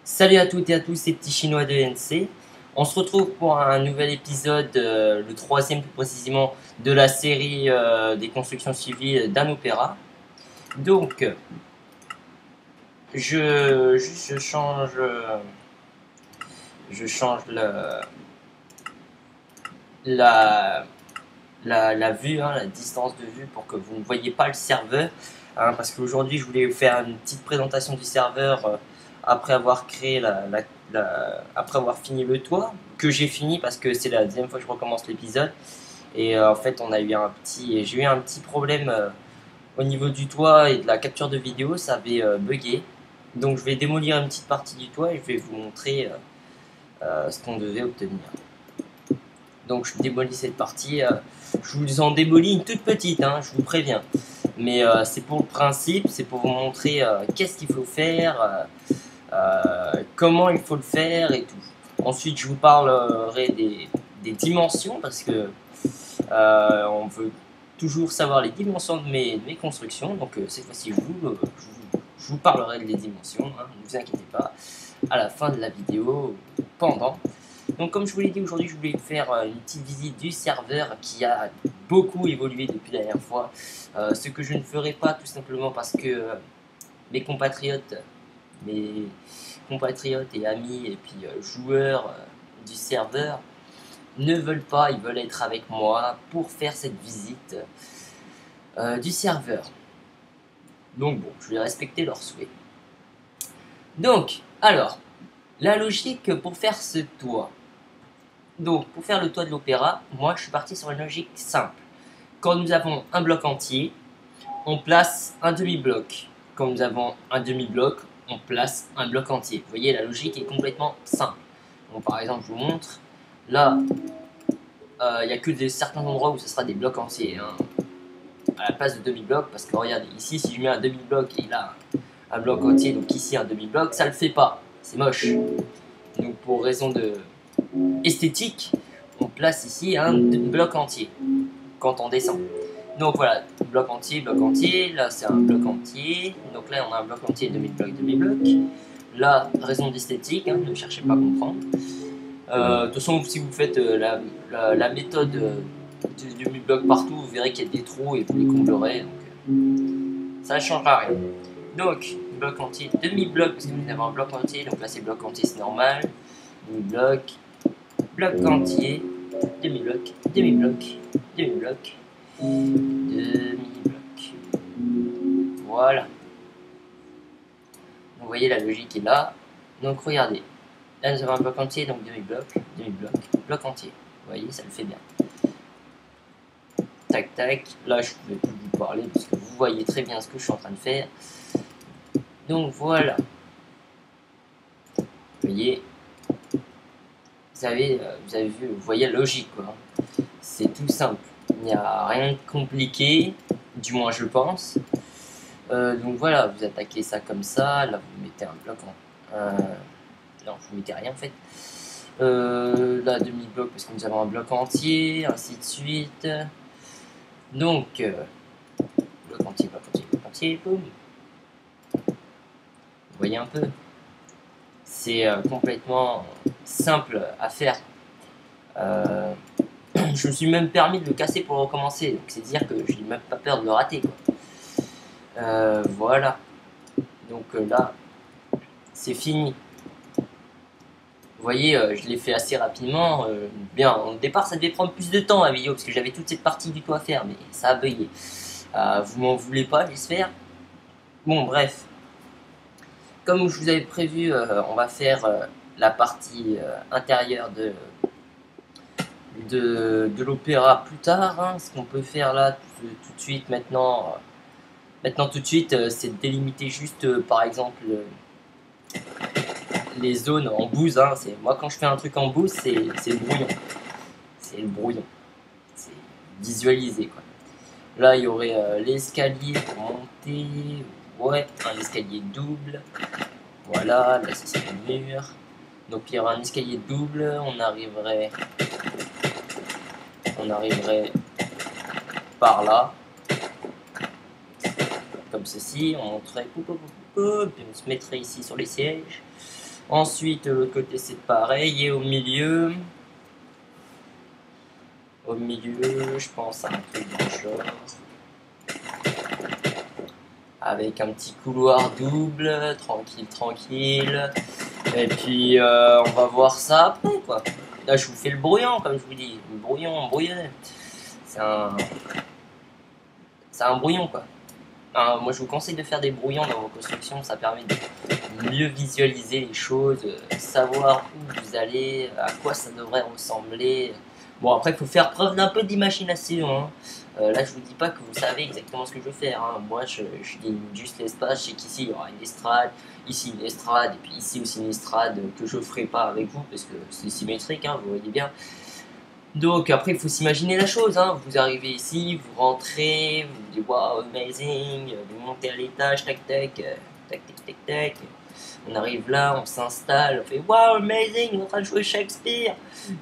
Salut à toutes et à tous, ces petits Chinois de NC. On se retrouve pour un nouvel épisode, le troisième plus précisément, de la série des constructions civiles d'un opéra. Donc, je change, la, la vue, hein, la distance de vue pour que vous ne voyez pas le serveur. Hein, parce qu'aujourd'hui, je voulais vous faire une petite présentation du serveur après avoir créé après avoir fini le toit, que j'ai fini parce que c'est la deuxième fois que je recommence l'épisode. Et en fait, j'ai eu un petit problème au niveau du toit et de la capture de vidéo, ça avait bugué. Donc, je vais démolir une petite partie du toit et je vais vous montrer ce qu'on devait obtenir. Donc je démolis cette partie. Je vous en démolis une toute petite, hein, je vous préviens. Mais c'est pour le principe, c'est pour vous montrer qu'est-ce qu'il faut faire, comment il faut le faire et tout. Ensuite, je vous parlerai des dimensions parce que on veut toujours savoir les dimensions de mes constructions. Donc cette fois-ci, je vous parlerai des dimensions, hein, ne vous inquiétez pas, à la fin de la vidéo, pendant. Donc comme je vous l'ai dit aujourd'hui, je voulais vous faire une petite visite du serveur qui a beaucoup évolué depuis la dernière fois. Ce que je ne ferai pas tout simplement parce que mes compatriotes et amis et puis joueurs du serveur ne veulent pas, ils veulent être avec moi pour faire cette visite du serveur. Donc bon, je vais respecter leurs souhaits. Donc, alors, la logique pour faire ce toit. Donc, pour faire le toit de l'opéra, moi je suis parti sur une logique simple. Quand nous avons un bloc entier, on place un demi-bloc. Quand nous avons un demi-bloc, on place un bloc entier. Vous voyez, la logique est complètement simple. Donc, par exemple, je vous montre. Là, il n'y a que certains endroits où ce sera des blocs entiers. Hein, à la place de demi-bloc, parce que regardez, ici, si je mets un demi-bloc et là, un bloc entier, donc ici un demi-bloc, ça le fait pas. C'est moche. Donc, pour raison de esthétique, on place ici un bloc entier quand on descend. Donc voilà, bloc entier, là c'est un bloc entier, donc là on a un bloc entier, demi-bloc, demi-bloc. Là, raison d'esthétique, hein, ne cherchez pas à comprendre. De toute façon, si vous faites la méthode du demi-bloc partout, vous verrez qu'il y a des trous et vous les comblerez, donc ça ne changera rien. Donc, bloc entier, demi-bloc, parce que vous avez un bloc entier, donc là c'est bloc entier, c'est normal. Demi-bloc, bloc entier, demi-bloc, demi-bloc, demi-bloc, demi-bloc. Voilà. Vous voyez, la logique est là. Donc regardez. Là nous avons un bloc entier, donc demi-bloc, demi-bloc, bloc entier. Vous voyez, ça le fait bien. Tac tac. Là je ne vais plus vous parler parce que vous voyez très bien ce que je suis en train de faire. Donc voilà. Vous voyez. Vous avez vu, vous voyez la logique quoi. C'est tout simple. Il n'y a rien de compliqué, du moins je pense. Donc voilà, vous attaquez ça comme ça. Là vous mettez un bloc en... non, vous mettez rien en fait. Là demi-bloc parce que nous avons un bloc entier, ainsi de suite. Donc, bloc entier, bloc entier, bloc entier, boum. Vous voyez un peu. C'est complètement simple à faire. Je me suis même permis de le casser pour recommencer, donc c'est dire que je n'ai même pas peur de le rater quoi. Voilà, donc là c'est fini. Vous voyez, je l'ai fait assez rapidement. Bien, au départ ça devait prendre plus de temps la vidéo parce que j'avais toute cette partie du tout à faire, mais ça a bugué. Vous m'en voulez pas, j'espère. Bon, bref, comme je vous avais prévu, on va faire la partie intérieure de l'opéra plus tard. Hein. Ce qu'on peut faire là tout de suite maintenant, tout de suite, c'est de délimiter juste par exemple les zones en bouse. Hein. Moi quand je fais un truc en bouse, c'est le brouillon. C'est le brouillon. C'est visualisé quoi. Là il y aurait l'escalier pour monter. Ouais, un escalier double. Voilà, là c'est le mur. Donc il y aura un escalier double, on arriverait par là, comme ceci, on monterait, puis on se mettrait ici sur les sièges. Ensuite, de l'autre côté, c'est pareil. Et au milieu, je pense à un truc du genre. Avec un petit couloir double, tranquille, tranquille. Et puis, on va voir ça après, quoi. Là, je vous fais le brouillon, comme je vous dis. Le brouillon, brouillonné. C'est un brouillon, quoi. Moi, je vous conseille de faire des brouillons dans vos constructions. Ça permet de mieux visualiser les choses, savoir où vous allez, à quoi ça devrait ressembler. Bon, après, il faut faire preuve d'un peu d'imagination. Hein. Là, je vous dis pas que vous savez exactement ce que je veux faire. Hein. Moi, je dis juste l'espace. Je sais qu'ici, il y aura une estrade, ici une estrade, et puis ici aussi une estrade que je ferai pas avec vous, parce que c'est symétrique, hein, vous voyez bien. Donc après, il faut s'imaginer la chose. Hein. Vous arrivez ici, vous rentrez, vous vous dites wow, amazing, vous montez à l'étage, tac tac, tac tac tac tac. On arrive là, on s'installe, on fait wow, amazing, on est en train de jouer Shakespeare.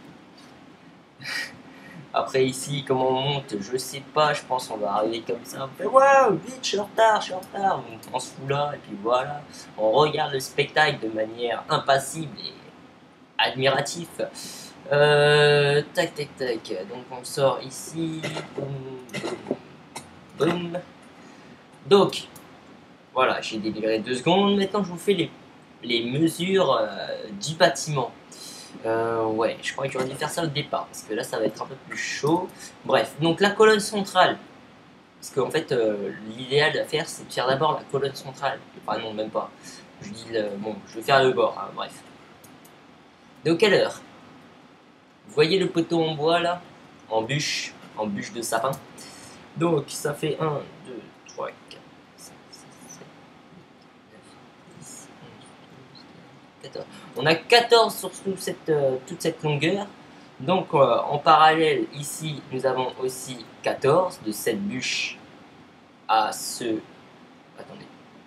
Après ici, comment on monte, je sais pas, je pense qu'on va arriver comme ça, on fait wow, vite, je suis en retard, on se fout là, et puis voilà, on regarde le spectacle de manière impassible et admiratif. Tac tac tac, donc on sort ici, boum, boum, boum. Donc, voilà, j'ai déliré 2 secondes, maintenant je vous fais les mesures du bâtiment. Ouais, je crois que j'aurais dû faire ça au départ, parce que là ça va être un peu plus chaud. Bref, donc la colonne centrale, parce qu'en fait l'idéal à faire c'est de faire d'abord la colonne centrale. Enfin non, même pas, je dis bon, je vais faire le bord, hein, bref. De quelle heure? Vous voyez le poteau en bois là, en bûche de sapin. Donc ça fait 1, 2, 3, 4, 5, 6, 7, 8, 9, 10, 11, 12, 14. On a 14 sur toute cette longueur. Donc en parallèle ici nous avons aussi 14 de cette bûche à ce... Attendez.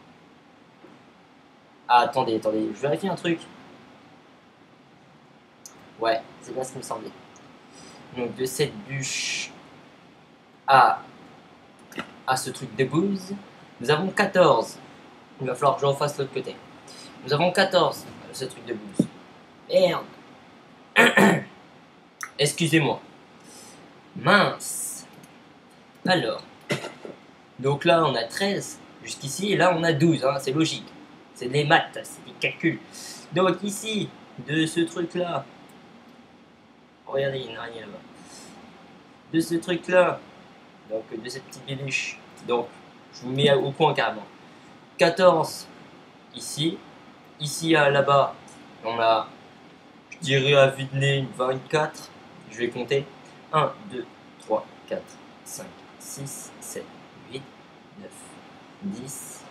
Ah, attendez, je vérifie un truc. Ouais, c'est bien ce qui me semblait. Donc de cette bûche à ce truc de bouse, nous avons 14. Il va falloir que je refasse l'autre côté. Nous avons 14 ce truc de bouse. Merde. Excusez-moi. Mince. Alors. Donc là on a 13 jusqu'ici et là on a 12. Hein, c'est logique. C'est des maths, c'est des calculs. Donc ici, de ce truc là. Regardez, il n'y a rien là-bas. De ce truc là. Donc de cette petite bibiche. Donc je vous mets au point carrément. 14 ici. Ici là-bas, on a, je dirais à vue de nez, 24. Je vais compter. 1, 2, 3, 4, 5, 6, 7, 8, 9, 10.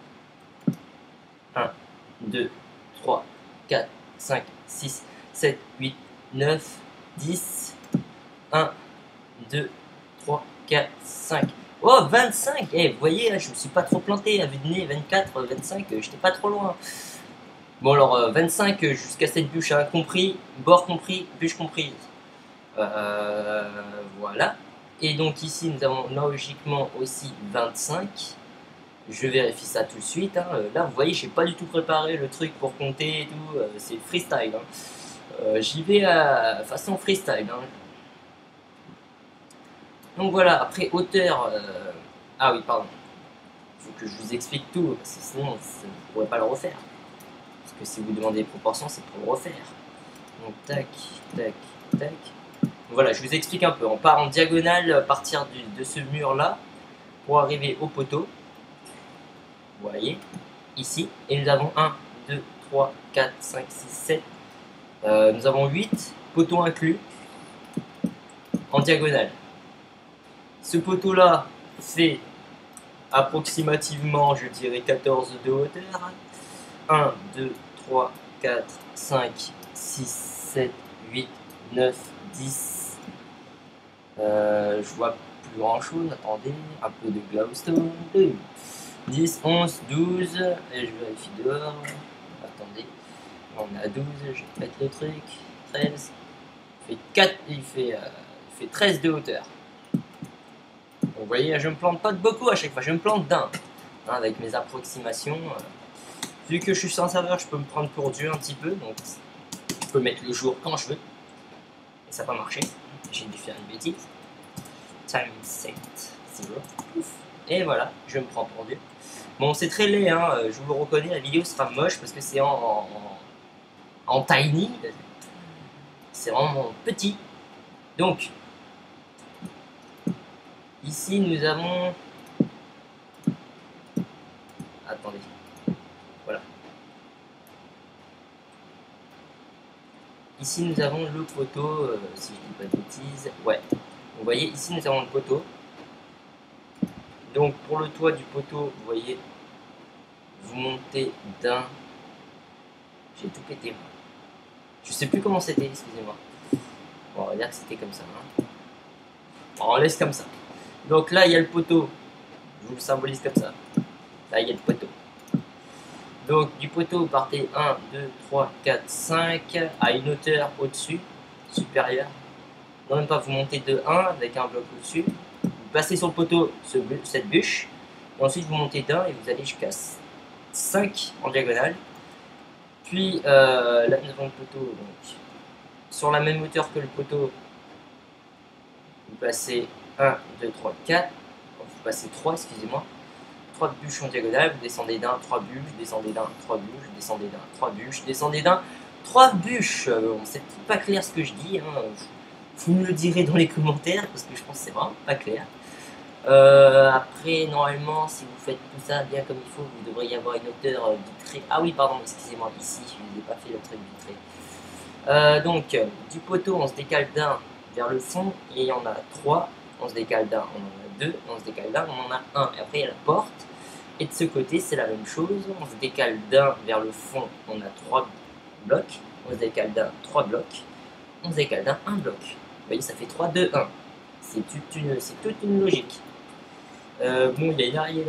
1, 2, 3, 4, 5, 6, 7, 8, 9, 10. 1, 2, 3, 4, 5. Oh, 25! Eh, vous voyez, je me suis pas trop planté. À vue de nez, 24, 25, j'étais pas trop loin. Bon, alors, 25 jusqu'à cette bûche, hein, compris, bord compris, bûche comprise. Voilà. Et donc, ici, nous avons logiquement aussi 25. Je vérifie ça tout de suite. Hein. Là, vous voyez, j'ai pas du tout préparé le truc pour compter et tout. C'est freestyle. Hein. J'y vais à façon freestyle. Hein. Donc voilà, après hauteur... Ah oui, pardon. Il faut que je vous explique tout, parce que sinon, vous ne pourrez pas le refaire. Parce que si vous demandez les proportions, c'est pour le refaire. Donc tac, tac, tac. Donc, voilà, je vous explique un peu. On part en diagonale à partir de ce mur-là pour arriver au poteau. Vous voyez, ici. Et nous avons 1, 2, 3, 4, 5, 6, 7. Nous avons 8 poteaux inclus en diagonale. Ce poteau-là fait approximativement, je dirais, 14 de hauteur. 1, 2, 3, 4, 5, 6, 7, 8, 9, 10. Je vois plus grand chose, attendez, un peu de glowstone. 10, 11, 12, et je vérifie dehors. Attendez, on a 12, je vais mettre le truc. 13, il fait 13 de hauteur. Vous voyez, je me plante pas de beaucoup à chaque fois, je me plante d'un, hein, avec mes approximations. Vu que je suis sur un serveur, je peux me prendre pour Dieu un petit peu, donc je peux mettre le jour quand je veux. Et ça n'a pas marché. J'ai dû faire une bêtise. Time set 0. Et voilà, je me prends pour Dieu. Bon, c'est très laid, hein, je vous le reconnais, la vidéo sera moche parce que c'est en tiny. C'est vraiment petit. Donc, ici nous avons... Attendez. Voilà. Ici nous avons le poteau, si je dis pas de bêtises. Ouais. Vous voyez, ici nous avons le poteau. Donc pour le toit du poteau, vous voyez, vous montez d'un... J'ai tout pété moi. Je sais plus comment c'était, excusez-moi. Bon, on va dire que c'était comme ça. Hein. Bon, on laisse comme ça. Donc là, il y a le poteau. Je vous le symbolise comme ça. Là, il y a le poteau. Donc du poteau, vous partez 1, 2, 3, 4, 5 à une hauteur au-dessus, supérieure. Non, même pas, vous montez de 1 avec un bloc au-dessus. Vous passez sur le poteau cette bûche. Et ensuite, vous montez d'un et vous allez jusqu'à 5 en diagonale. Puis là, nous avons le poteau. Donc, sur la même hauteur que le poteau, vous passez 1, 2, 3, 4. Vous passez 3, excusez-moi. 3 bûches en diagonale, vous descendez d'un, 3 bûches, descendez d'un, 3 bûches, descendez d'un, 3 bûches, descendez d'un, 3 bûches. Bon, c'est pas clair ce que je dis, hein. Vous me le direz dans les commentaires parce que je pense que c'est vraiment pas clair. Après, normalement, si vous faites tout ça bien comme il faut, vous devriez avoir une hauteur vitrée. Ah oui, pardon, excusez-moi, ici, je n'ai pas fait l'entrée vitrée. Donc, du poteau, on se décale d'un vers le fond et il y en a 3. On se décale d'un, on en a 2. On se décale d'un, on en a 1. Et après, il y a la porte. Et de ce côté, c'est la même chose. On se décale d'un vers le fond, on a 3 blocs. On se décale d'un, 3 blocs. On se décale d'un, 1 bloc. Vous voyez, ça fait 3, 2, 1. C'est toute une logique. Bon, il y a une araignée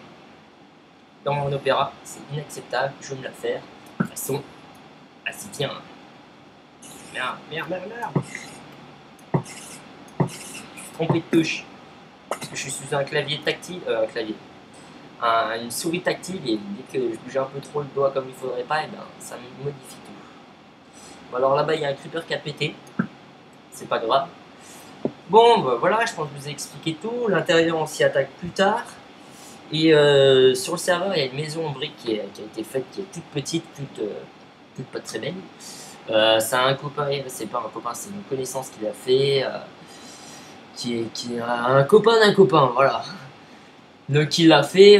dans mon opéra. C'est inacceptable. Je vais me la faire. De toute façon, assez bien. Merde, merde, merde, merde. Je suis trompé de touche. Parce que je suis sous un clavier tactile. Une souris tactile et dès que je bouge un peu trop le doigt comme il faudrait pas, et ben, ça me modifie tout. Bon, alors là-bas il y a un creeper qui a pété, c'est pas grave. Bon bah, voilà, je pense que je vous ai expliqué tout. L'intérieur on s'y attaque plus tard. Et sur le serveur il y a une maison en briques qui a été faite, qui est toute petite, toute pas très belle. C'est un copain, c'est pas un copain, c'est une connaissance qu'il a fait, qui est un copain d'un copain, voilà. Donc il a fait,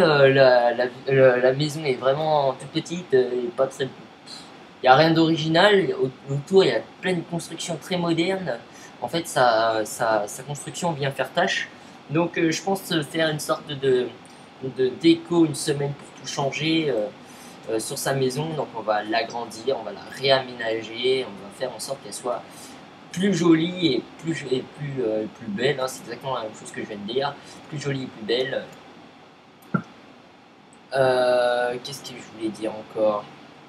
la maison est vraiment toute petite, et pas très... Il n'y a rien d'original, autour il y a plein de constructions très modernes. En fait sa construction vient faire tâche. Donc je pense faire une sorte de déco une semaine pour tout changer sur sa maison. Donc on va l'agrandir, on va la réaménager, on va faire en sorte qu'elle soit plus jolie et plus belle, hein. C'est exactement la même chose que je viens de dire, plus jolie et plus belle. Qu'est-ce que je voulais dire encore?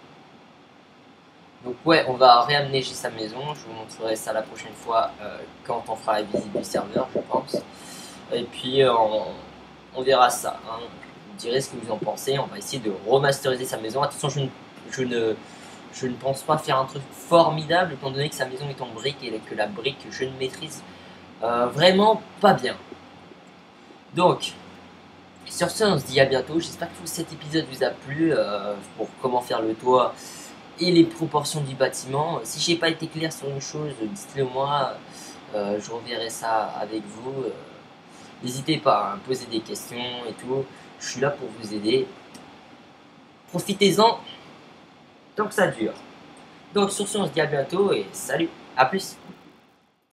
Donc ouais, on va réaménager sa maison. Je vous montrerai ça la prochaine fois quand on fera la visite du serveur, je pense. Et puis on verra ça. Hein. Vous me direz ce que vous en pensez. On va essayer de remasteriser sa maison. Attention, je ne pense pas faire un truc formidable étant donné que sa maison est en brique et que la brique je ne maîtrise vraiment pas bien. Donc sur ce, on se dit à bientôt. J'espère que cet épisode vous a plu pour comment faire le toit et les proportions du bâtiment. Si j'ai pas été clair sur une chose, dites-le moi. Je reverrai ça avec vous. N'hésitez pas à me poser des questions et tout. Je suis là pour vous aider. Profitez-en tant que ça dure. Donc sur ce, on se dit à bientôt et salut, à plus.